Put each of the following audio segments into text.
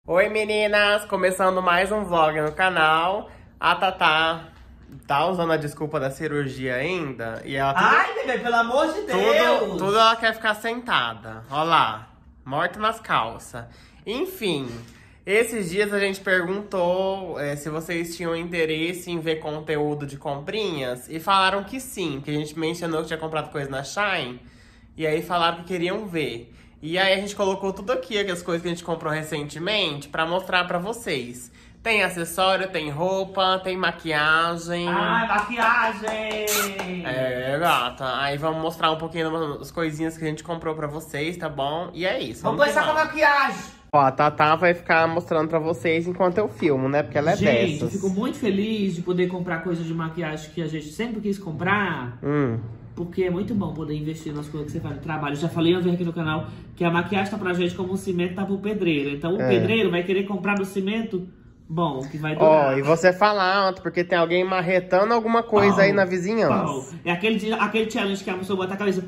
Oi meninas, começando mais um vlog no canal. A Tatá tá usando a desculpa da cirurgia ainda e ela Ai, bebê, pelo amor de Deus! tudo ela quer ficar sentada. Ó lá, morta nas calças. Enfim, esses dias a gente perguntou se vocês tinham interesse em ver conteúdo de comprinhas e falaram que sim, que a gente mencionou que tinha comprado coisa na Shein e aí falaram que queriam ver. E aí a gente colocou tudo aqui, as coisas que a gente comprou recentemente, pra mostrar pra vocês. Tem acessório, tem roupa, tem maquiagem. Ai, maquiagem! É, gata. Aí vamos mostrar um pouquinho das coisinhas que a gente comprou pra vocês, tá bom? E é isso. Vamos começar com a maquiagem! Ó, a Tatá vai ficar mostrando pra vocês enquanto eu filmo, né? Porque ela é Gente, dessas. eu fico muito feliz de poder comprar coisa de maquiagem que a gente sempre quis comprar. Porque é muito bom poder investir nas coisas que você faz no trabalho. Eu já falei uma vez aqui no canal que a maquiagem tá pra gente como o cimento tá pro pedreiro. Então o pedreiro vai querer comprar no cimento bom, que vai durar. Ó, e você fala alto, porque tem alguém marretando alguma coisa aí na vizinhança. É aquele challenge que a pessoa bota a cabeça...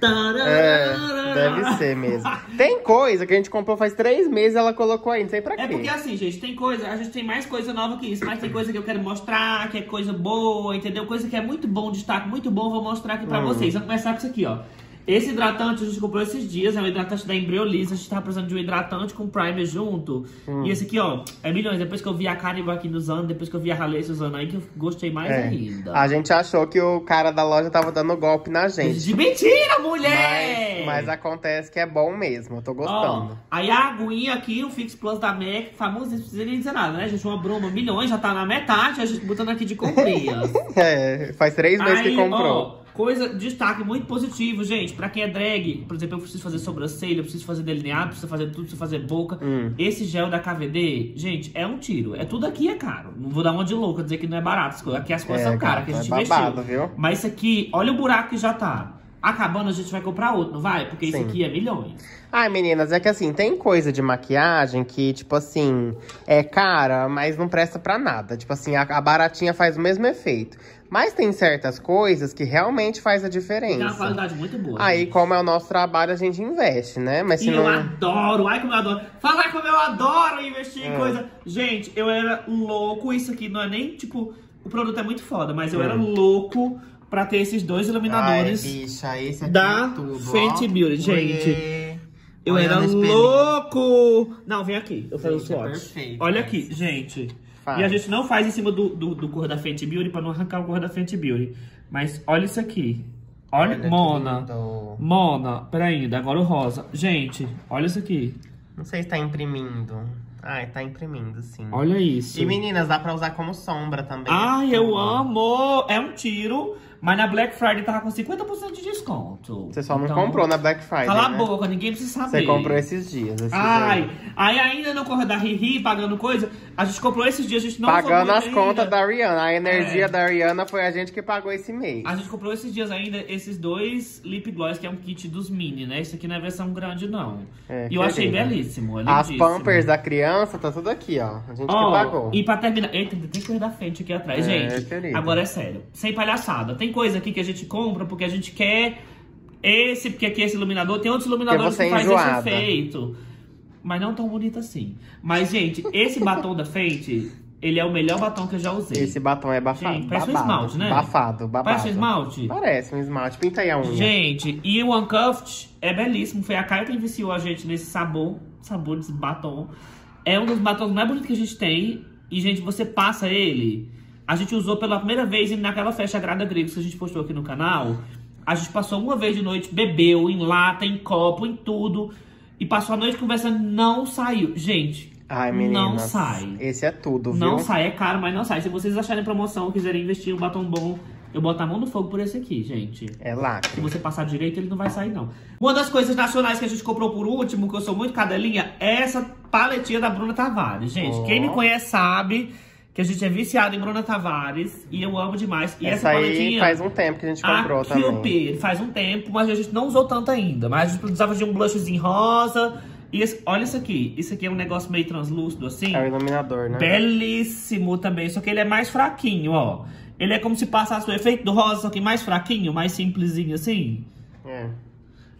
Deve ser mesmo. Tem coisa que a gente comprou faz 3 meses e ela colocou aí, não sei pra quê. É porque assim, gente, tem coisa, a gente tem mais coisa nova que isso, mas tem coisa que eu quero mostrar, que é coisa boa, entendeu? Coisa que é muito bom, destaque muito bom, vou mostrar aqui pra vocês. Vamos começar com isso aqui, ó. Esse hidratante a gente comprou esses dias, é um hidratante da Embryolisse. A gente tava precisando de um hidratante com primer junto. E esse aqui, ó, é milhões. Depois que eu vi a Carnival aqui usando, depois que eu vi a Haley usando aí, que eu gostei mais ainda. A gente achou que o cara da loja tava dando golpe na gente. De mentira, mulher! Mas acontece que é bom mesmo, eu tô gostando. Ó, aí a aguinha aqui, o Fix Plus da MAC, famoso, não precisa nem dizer nada, né, gente? Uma broma, milhões, já tá na metade, a gente botando aqui de comprinhas. Faz 3 meses que comprou. Ó, coisa, destaque muito positivo, gente. Pra quem é drag, por exemplo, eu preciso fazer sobrancelha, eu preciso fazer delineado, preciso fazer tudo, preciso fazer boca. Esse gel da KVD, gente, é um tiro. É tudo aqui é caro. Não vou dar uma de louca, dizer que não é barato. Aqui as coisas são caras, que a gente investiu. Viu? Mas isso aqui, olha o buraco que já tá. Acabando, a gente vai comprar outro, não vai? Porque isso aqui é milhões. Ai, meninas, é que assim, tem coisa de maquiagem que, tipo assim, é cara, mas não presta pra nada. Tipo assim, a baratinha faz o mesmo efeito. Mas tem certas coisas que realmente faz a diferença. Tem uma qualidade muito boa. Aí, gente, como é o nosso trabalho, a gente investe, né? Mas se e não... eu adoro, ai como eu adoro. Falar como eu adoro investir em coisa. Gente, eu era louco, isso aqui não é nem, tipo, o produto é muito foda, mas eu era louco pra ter esses dois iluminadores. Ai, bicha, esse aqui da é tudo, Fenty Beauty, gente. Oiê. Eu Olha era no espelhinho. louco! Não, vem aqui, eu faço o Gente, é swatch. perfeito, Olha mas- aqui, gente. Faz. E a gente não faz em cima do cor da Fenty Beauty pra não arrancar o cor da Fenty Beauty. Mas olha isso aqui. Olha, que Mona. lindo. Mona, peraí, agora o rosa. Gente, olha isso aqui. Não sei se tá imprimindo. Ai, tá imprimindo, sim. Olha isso. E meninas, dá pra usar como sombra também. Ai, eu amo! É um tiro, mas na Black Friday tava com 50% de desconto. Você só não Então, comprou na Black Friday, cala né? a boca, ninguém precisa saber. Você comprou esses dias. Ai, aí ainda no correr da Riri, pagando coisa, a gente comprou esses dias, a gente não Pagando falou as ainda. contas da Rihanna. A energia da Rihanna foi a gente que pagou esse mês. A gente comprou esses dias ainda esses dois lip gloss, que é um kit dos mini, né? Isso aqui não é versão grande, não. É, E eu achei querida. belíssimo, é As lindíssimo. Pampers da criança, tá tudo aqui, ó. A gente que Ó, pagou. e pra terminar... Eita, tem coisa da frente aqui atrás, gente. Querida. Agora é sério, sem palhaçada. Tem coisa aqui que a gente compra porque a gente quer esse, porque aqui é esse iluminador. Tem outros iluminadores você que é fazem esse enjoada. efeito. Mas não tão bonito assim. Mas, gente, esse batom da Fenty, ele é o melhor batom que eu já usei. Esse batom é bafado. Gente, parece um babado. esmalte, né? Babado. Parece um esmalte? Parece um esmalte. Pinta aí a unha. Gente, e o Uncuffed é belíssimo. Foi a Caio que viciou a gente nesse sabor desse batom. É um dos batons mais bonitos que a gente tem. E, gente, você passa ele... A gente usou pela primeira vez naquela festa Grada Gregos que a gente postou aqui no canal. A gente passou uma vez de noite, bebeu em lata, em copo, em tudo. E passou a noite conversando, não saiu. Gente, Ai, meninas, não sai. Esse é tudo, viu? Não sai, é caro, mas não sai. Se vocês acharem promoção, quiserem investir um batom bom, eu boto a mão no fogo por esse aqui, gente. É Se lacre. você passar direito, ele não vai sair, não. Uma das coisas nacionais que a gente comprou por último, que eu sou muito cadelinha, é essa paletinha da Bruna Tavares. Gente, quem me conhece sabe que a gente é viciado em Bruna Tavares e eu amo demais. E essa aí paletinha... faz um tempo que a gente comprou a também. Cupid, faz um tempo, mas a gente não usou tanto ainda. Mas a gente precisava de um blushzinho rosa. E olha isso aqui. Isso aqui é um negócio meio translúcido, assim. É o iluminador, né? Belíssimo também, só que ele é mais fraquinho, ó. Ele é como se passasse o efeito do rosa, só que mais fraquinho, mais simplesinho assim. É.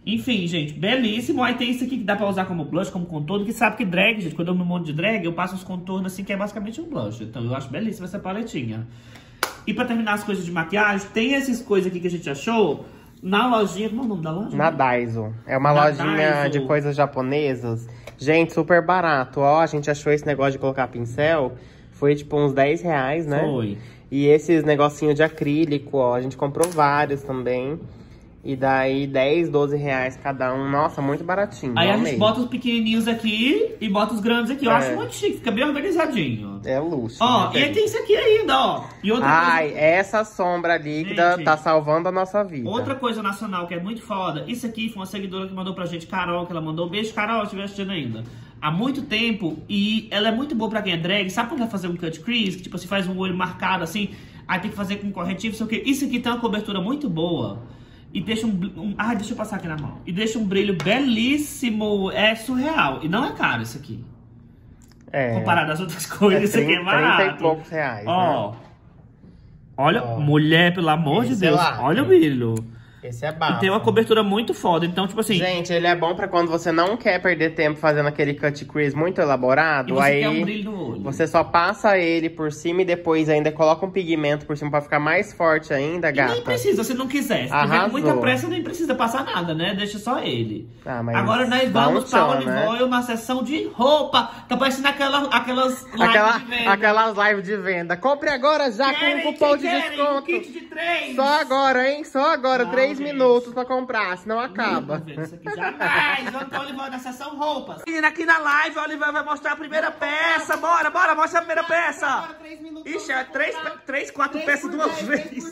Enfim, gente, belíssimo. Aí tem isso aqui que dá pra usar como blush, como contorno. Que sabe que drag, gente, quando eu me monto de drag, eu passo os contornos assim, que é basicamente um blush. Então eu acho belíssima essa paletinha. E pra terminar as coisas de maquiagem, tem essas coisas aqui que a gente achou na lojinha. Como é o nome da loja? Na Daiso. É uma Na lojinha Daiso. de coisas japonesas. Gente, super barato. Ó, a gente achou esse negócio de colocar pincel. Foi tipo uns 10 reais, né? Foi. E esses negocinhos de acrílico, ó. A gente comprou vários também. E daí 10, 12 reais cada um. Nossa, muito baratinho. Aí a amei. gente bota os pequenininhos aqui e bota os grandes aqui. Eu acho muito chique, fica bem organizadinho. É luxo. Ó, né, e aí tem isso aqui ainda, ó. E outra Ai, coisa... essa sombra líquida Gente, tá salvando a nossa vida. Outra coisa nacional que é muito foda. Isso aqui foi uma seguidora que mandou pra gente, Carol, que ela mandou. Beijo, Carol, se estiver assistindo ainda. Há muito tempo. E ela é muito boa pra quem é drag. Sabe quando vai fazer um cut crease? Que tipo, você faz um olho marcado assim. Aí tem que fazer com corretivo, sei o quê. Isso aqui tem uma cobertura muito boa. E deixa deixa eu passar aqui na mão. E deixa um brilho belíssimo. É surreal. E não é caro isso aqui. É. Comparado às outras coisas, isso aqui é barato. 30 e poucos reais, Ó. né? Olha, Ó. mulher, pelo amor de Esse Deus. lá. Olha o brilho. Esse é E bafo. tem uma cobertura muito foda. Então, tipo assim... Gente, ele é bom pra quando você não quer perder tempo fazendo aquele cut crease muito elaborado. E você aí quer um brilho no olho. você só passa ele por cima e depois ainda coloca um pigmento por cima pra ficar mais forte ainda, E gata. nem precisa, se não quiser. Se tiver Arrasou. com muita pressa, nem precisa passar nada, né? Deixa só ele. Ah, mas Agora nós dá vamos um pra tchan, Olive né? Oil, uma sessão de roupa. Tá parecendo aquelas lives de venda. Aquelas lives de venda. Compre agora já Querem, com um cupom de quem querem? desconto. Um kit de 3. Só agora, hein? Só agora. Não, 3 gente. minutos pra comprar, senão acaba. Não, velho, isso aqui jamais. Vamos pra Olive Oil na sessão roupas. Menina, aqui na live, a Olive Oil vai mostrar a primeira peça. Bora, mostra a primeira peça. Ixi, é 4 peças de uma vez.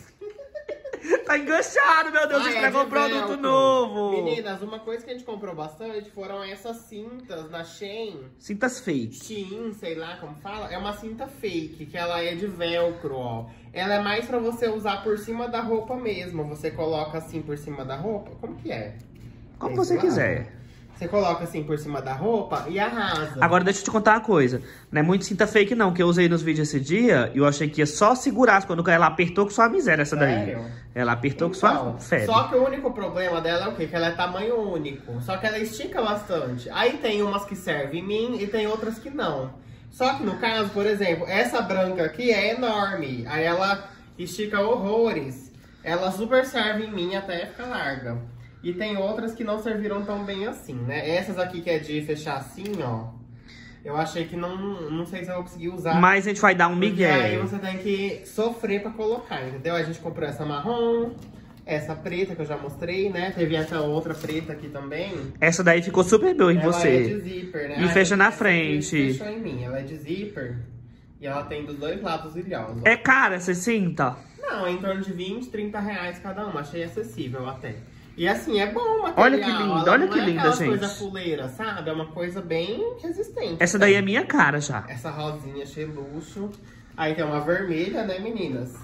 Tá enganchado, meu Deus, estragou um produto novo. Meninas, uma coisa que a gente comprou bastante foram essas cintas na Shein. Cintas fake. Shein, sei lá como fala. É uma cinta fake, que ela é de velcro, ó. Ela é mais pra você usar por cima da roupa mesmo. Você coloca assim por cima da roupa. Como que é? Como Esse você lado. quiser. Você coloca assim por cima da roupa e arrasa. Agora deixa eu te contar uma coisa. Não é muito cinta fake não, que eu usei nos vídeos esse dia e eu achei que ia só segurar. Quando ela apertou com sua miséria essa daí. Sério? Ela apertou com Então, sua febre. só que o único problema dela é o quê? Que ela é tamanho único. Só que ela estica bastante. Aí tem umas que servem em mim e tem outras que não. Só que no caso, por exemplo, essa branca aqui é enorme. Aí ela estica horrores. Ela super serve em mim até ficar larga. E tem outras que não serviram tão bem assim, né? Essas aqui que é de fechar assim, ó. Eu achei que não sei se eu vou conseguir usar. Mas a gente vai dar um Porque aí migué. você tem que sofrer pra colocar, entendeu? A gente comprou essa marrom, essa preta que eu já mostrei, né? Teve essa outra preta aqui também. Essa daí ficou super boa em Ela é você. de zíper, né? E fecha na essa aqui frente. Fechou em mim. Ela é de zíper e ela tem dos dois lados ilhosos. É cara essa cinta? Não, é em torno de 20, 30 reais cada uma. Achei acessível até. E assim, é bom o material. Olha que linda, Ela olha não que é linda, aquelas gente. coisa fuleira, sabe? É uma coisa bem resistente. Essa daí é minha cara já. Essa rosinha achei luxo. Aí tem uma vermelha, né, meninas?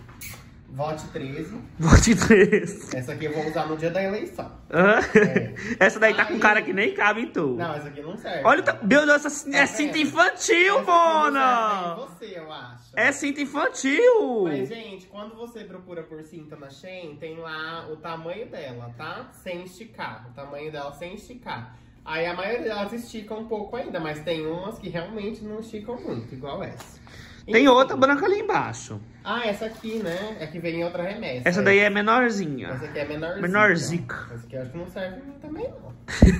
Vote 13. Vote 3. Essa aqui eu vou usar no dia da eleição. Essa daí tá com Aí- cara que nem cabe em tu. Não, essa aqui não serve. Olha, meu Deus, essa é cinta infantil, Essa aqui não serve Mona! pra você, eu acho. É cinta infantil. Mas, gente, quando você procura por cinta na Shein, tem lá o tamanho dela, tá? Sem esticar. O tamanho dela sem esticar. Aí a maioria delas estica um pouco ainda, mas tem umas que realmente não esticam muito, igual essa. Tem Enfim. outra branca ali embaixo. Ah, essa aqui, né? É que vem em outra remessa. Essa daí é menorzinha. Essa aqui é menorzinha. Menorzica. Essa aqui eu acho que não serve pra mim também, não.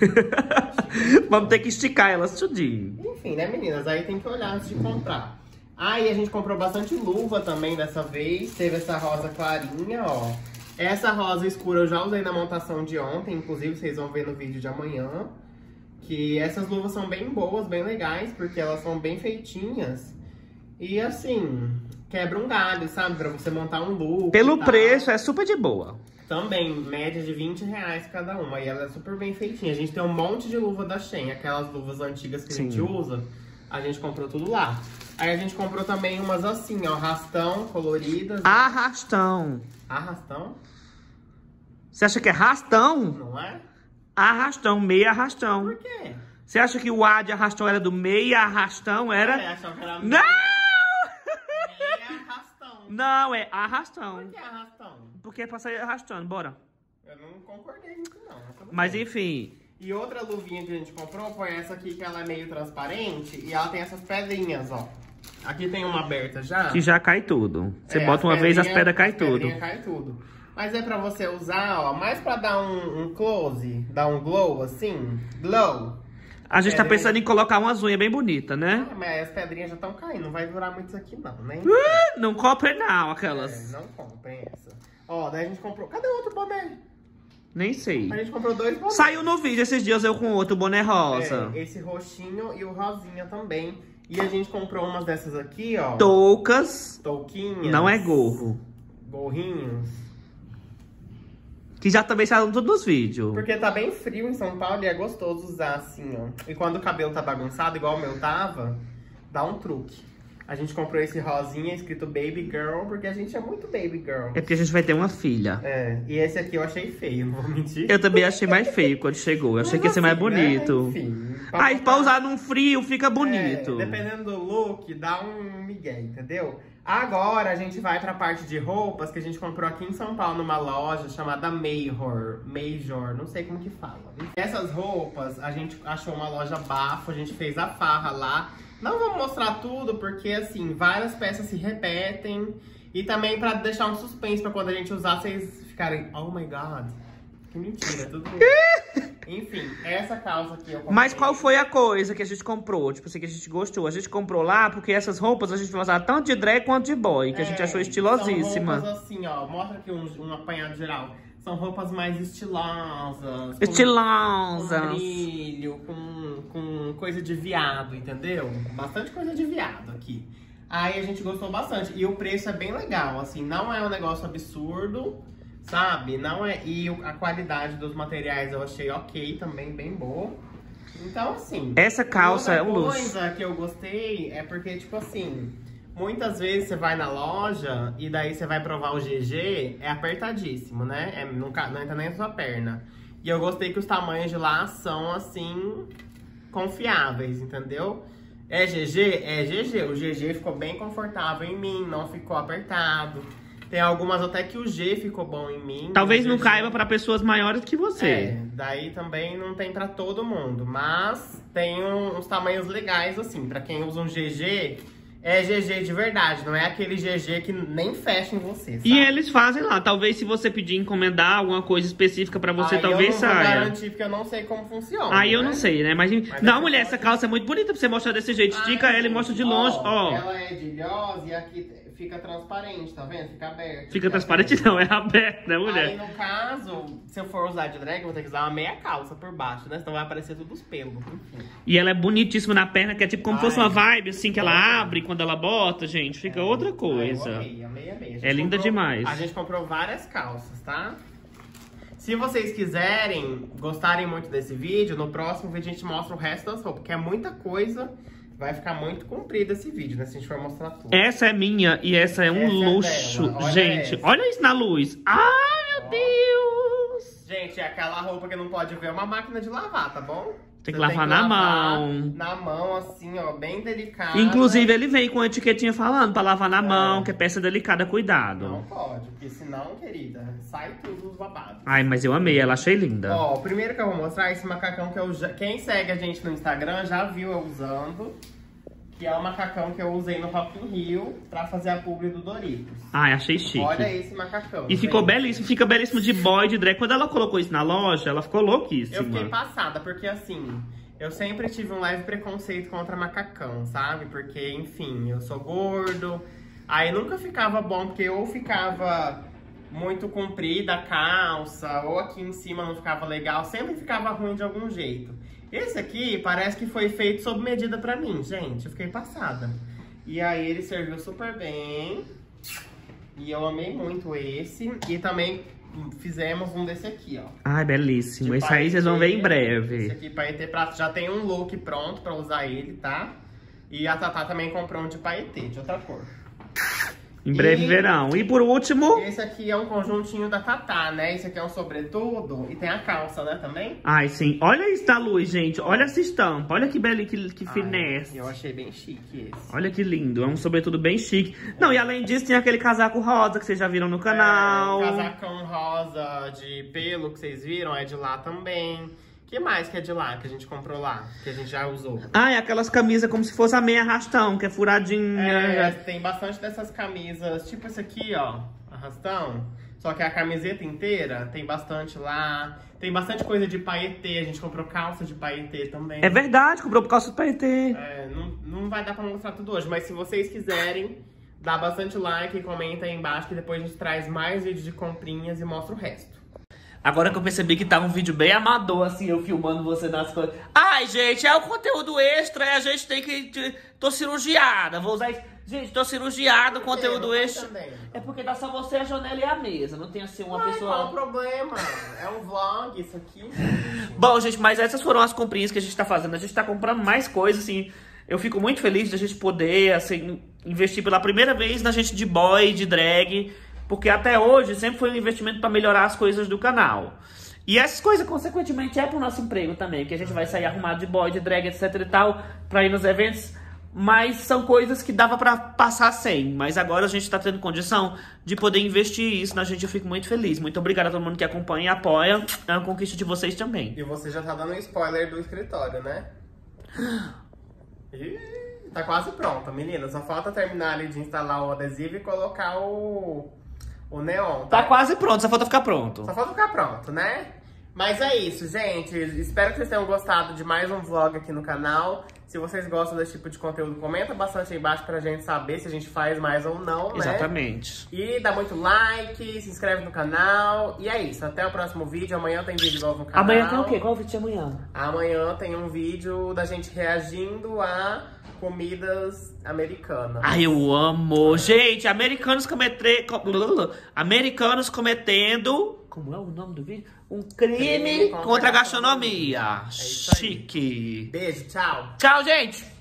Vamos ter que esticar elas tudinho. Enfim, né, meninas? Aí tem que olhar antes de comprar. Ah, e a gente comprou bastante luva também dessa vez. Teve essa rosa clarinha, ó. Essa rosa escura eu já usei na montação de ontem. Inclusive, vocês vão ver no vídeo de amanhã. Que essas luvas são bem boas, bem legais. Porque elas são bem feitinhas. E assim, quebra um galho, sabe? Pra você montar um look. Pelo e tal. preço, é super de boa. Também, média de 20 reais cada uma. E ela é super bem feitinha. A gente tem um monte de luva da Shein. Aquelas luvas antigas que a gente usa. A gente comprou tudo lá. Aí a gente comprou também umas assim, ó. Rastão, coloridas. Arrastão. Arrastão? Você acha que é rastão? Não é? Arrastão, meia arrastão. Por quê? Você acha que o A de arrastão era do meia arrastão? Era? É, achava que era Não! meia arrastão. Não, é arrastão. Por que arrastão? Porque é pra sair arrastando, bora. Eu não concordei muito, não. Mas enfim. E outra luvinha que a gente comprou foi essa aqui, que ela é meio transparente. E ela tem essas pedrinhas, ó. Aqui tem uma aberta já. Que já cai tudo. Você bota uma vez, as pedras caem tudo. Cai tudo. Mas é pra você usar, ó, mais pra dar um close, dar um glow, assim. Glow. A gente tá pensando em colocar umas unhas bem bonitas, né? Ah, mas as pedrinhas já estão caindo. Não vai durar muito isso aqui, não, né? Não comprem, não, aquelas. Não comprem essa. Ó, daí a gente comprou... Cadê o outro boné? Nem sei. A gente comprou 2 bonés. Saiu no vídeo esses dias eu com outro boné rosa. Esse roxinho e o rosinha também. E a gente comprou umas dessas aqui, ó. Toucas. Touquinhas. Não é gorro. Gorrinhos. Que já também saíram tudo nos vídeos. Porque tá bem frio em São Paulo e é gostoso usar assim, ó. E quando o cabelo tá bagunçado, igual o meu tava, dá um truque. A gente comprou esse rosinha escrito Baby Girl, porque a gente é muito Baby Girl. É porque a gente vai ter uma filha. E esse aqui eu achei feio, não vou mentir. Eu também achei mais feio quando chegou. Eu achei que ia ser mais bonito. Né? Enfim. Aí pra usar num frio fica bonito. Dependendo do look, dá um migué, entendeu? Agora a gente vai pra parte de roupas que a gente comprou aqui em São Paulo, numa loja chamada Major, não sei como que fala. Essas roupas, a gente achou uma loja bafo, a gente fez a farra lá. Não vamos mostrar tudo, porque assim, várias peças se repetem. E também pra deixar um suspense pra quando a gente usar, vocês ficarem, oh my god, que mentira, tudo isso. Enfim, essa calça aqui eu comprei. Mas qual foi a coisa que a gente comprou? Tipo assim, que a gente gostou. A gente comprou lá porque essas roupas a gente vai usar tanto de drag quanto de boy, que a gente achou estilosíssima. São roupas assim, ó, mostra aqui um apanhado geral. São roupas mais estilosas. Estilosas. Com brilho, com coisa de viado, entendeu? Bastante coisa de viado aqui. Aí a gente gostou bastante. E o preço é bem legal, assim, não é um negócio absurdo, sabe? Não é... E a qualidade dos materiais eu achei ok também, bem boa. Então, assim... Essa calça é um luxo. Outra coisa que eu gostei é porque, tipo assim... Muitas vezes você vai na loja e daí você vai provar o GG, é apertadíssimo, né? Não entra nem a sua perna. E eu gostei que os tamanhos de lá são, assim, confiáveis, entendeu? É GG? É GG. O GG ficou bem confortável em mim, não ficou apertado. Tem algumas até que o G ficou bom em mim. Talvez não caiba para pessoas maiores que você. Daí também não tem pra todo mundo. Mas tem uns tamanhos legais, assim, pra quem usa um GG... É GG de verdade, não é aquele GG que nem fecha em você, sabe? E eles fazem lá, talvez se você pedir encomendar alguma coisa específica pra você, talvez saia. Eu não vou garantir porque eu não sei como funciona. Aí eu não sei, né? Mas não, mulher, essa calça é muito bonita pra você mostrar desse jeito. Estica ela e mostra de longe, ó. Ela é de ilhosa e aqui fica transparente, tá vendo? Fica aberto. Fica transparente não, é aberto, né, mulher? Aí no caso, se eu for usar de drag, eu vou ter que usar uma meia calça por baixo, né? Senão vai aparecer tudo os pelos. Enfim. E ela é bonitíssima na perna, que é tipo como se fosse uma vibe, assim, que ela abre quando ela bota, gente. Fica outra coisa. Eu amei. É linda demais. A gente comprou várias calças, tá? Se vocês quiserem, gostarem muito desse vídeo, no próximo vídeo a gente mostra o resto das roupas, porque é muita coisa. Vai ficar muito comprido esse vídeo, né? Se a gente for mostrar tudo. Essa é minha e essa é um luxo. Olha gente, olha isso na luz. Ai, meu Deus! Gente, é aquela roupa que não pode ver uma máquina de lavar, tá bom? Tem que lavar na mão. Na mão, assim, ó, bem delicada. Inclusive, ele vem com a etiquetinha falando pra lavar na mão, que é peça delicada, cuidado. Não pode, porque senão, querida, sai tudo os babados. Ai, mas eu amei, ela achei linda. Ó, o primeiro que eu vou mostrar é esse macacão que eu já... Quem segue a gente no Instagram já viu eu usando. Que é o macacão que eu usei no Rock in Rio pra fazer a publi do Doritos. Ai, achei chique. Olha esse macacão. E ficou belíssimo, fica belíssimo de boy, de drag. Quando ela colocou isso na loja, ela ficou louquíssima. Eu fiquei passada, porque assim... Eu sempre tive um leve preconceito contra macacão, sabe? Porque, enfim, eu sou gordo. Aí nunca ficava bom, porque ou ficava muito comprida a calça, ou aqui em cima não ficava legal. Sempre ficava ruim de algum jeito. Esse aqui parece que foi feito sob medida pra mim, gente. Eu fiquei passada. E aí ele serviu super bem. E eu amei muito esse. E também... fizemos um desse aqui, ó. Ai, belíssimo. Esse aí vocês vão ver em breve. Esse aqui, paetê prato, já tem um look pronto pra usar ele, tá? E a Tatá também comprou um de paetê, de outra cor. Em breve verão. E por último... Esse aqui é um conjuntinho da Tatá, né? Esse aqui é um sobretudo e tem a calça, né, também? Ai, sim. Olha isso da luz, gente. Olha essa estampa. Olha que belo, que finesse. Eu achei bem chique esse. Olha que lindo. É um sobretudo bem chique. Não, e além disso, tem aquele casaco rosa que vocês já viram no canal. O casacão rosa de pelo que vocês viram é de lá também. O que mais que é de lá, que a gente comprou lá, que a gente já usou? Ah, é aquelas camisas como se fosse a meia arrastão, que é furadinha. Tem bastante dessas camisas, tipo esse aqui, ó, arrastão. Só que a camiseta inteira tem bastante lá. Tem bastante coisa de paetê, a gente comprou calça de paetê também. É verdade, comprou por causa do paetê. Não vai dar pra mostrar tudo hoje, mas se vocês quiserem, dá bastante like e comenta aí embaixo que depois a gente traz mais vídeos de comprinhas e mostra o resto. Agora que eu percebi que tá um vídeo bem amador, assim, eu filmando você nas coisas. Ai, gente, é o conteúdo extra e a gente tem que... Tô cirurgiada, vou usar isso. Gente, tô cirurgiada, conteúdo extra. É porque dá só você, a janela e a mesa, não tem assim uma pessoa... Qual o problema? É um vlog isso aqui. Bom, gente, mas essas foram as comprinhas que a gente tá fazendo. A gente tá comprando mais coisas, assim. Eu fico muito feliz de a gente poder, assim, investir pela primeira vez na gente de boy, de drag... Porque até hoje sempre foi um investimento para melhorar as coisas do canal. E essas coisas, consequentemente, é pro nosso emprego também. Que a gente vai sair arrumado de boy, de drag, etc e tal, pra ir nos eventos. Mas são coisas que dava pra passar sem. Mas agora a gente tá tendo condição de poder investir isso na gente. Eu fico muito feliz. Muito obrigado a todo mundo que acompanha e apoia. É uma conquista de vocês também. E você já tá dando um spoiler do escritório, né? Tá quase pronta, menina. Só falta terminar ali de instalar o adesivo e colocar o neon. Tá quase pronto, só falta ficar pronto. Só falta ficar pronto, né? Mas é isso, gente. Espero que vocês tenham gostado de mais um vlog aqui no canal. Se vocês gostam desse tipo de conteúdo, comenta bastante aí embaixo pra gente saber se a gente faz mais ou não, né? Exatamente. E dá muito like, se inscreve no canal. E é isso, até o próximo vídeo. Amanhã tem vídeo novo no canal. Amanhã tem o quê? Qual é o vídeo de amanhã? Amanhã tem um vídeo da gente reagindo a comidas americanas. Ai, eu amo. Gente, americanos cometendo... Como é o nome do vídeo? Um crime contra a gastronomia. Chique. Beijo, tchau. Tchau, gente.